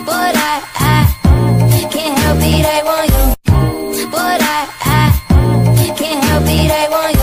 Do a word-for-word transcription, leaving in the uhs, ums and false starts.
But I, I can't help it, I want you. But I, I can't help it, I want you.